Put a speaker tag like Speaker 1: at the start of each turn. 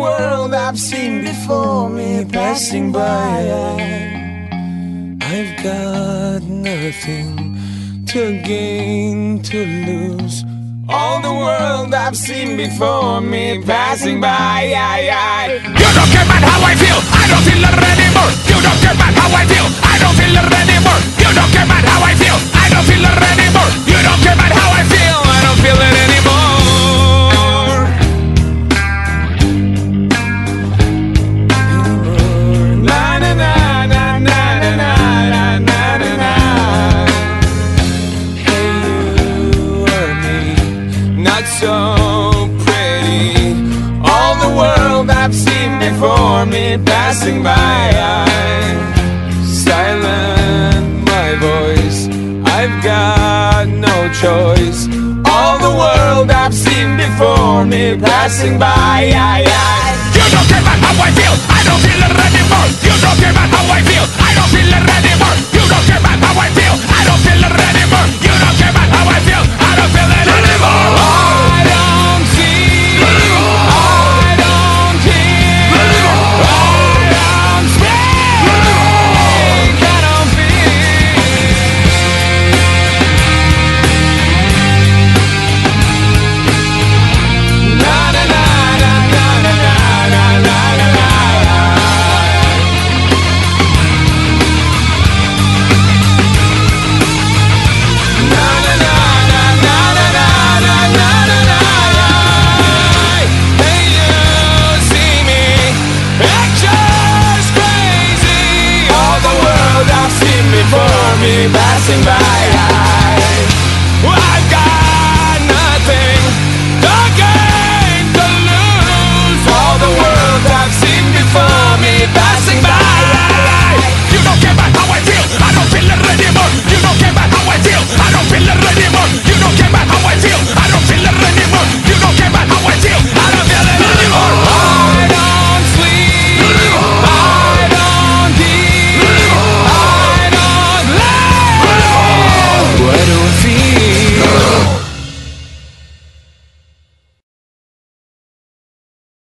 Speaker 1: world I've seen before me passing by. I've got nothing to gain, to lose. All the world I've seen before me passing by. You don't care about how I feel, I don't feel it anymore. You don't care about how I feel, I don't feel it anymore. You don't care about how I feel, I don't feel it anymore. You don't care about how I feel, I don't feel it anymore. Na na na na na na na na na na. Hey, you or me, not so pretty. All the world I've seen before me passing by. Silent my voice, I've got no choice. All the world I've seen before me passing by.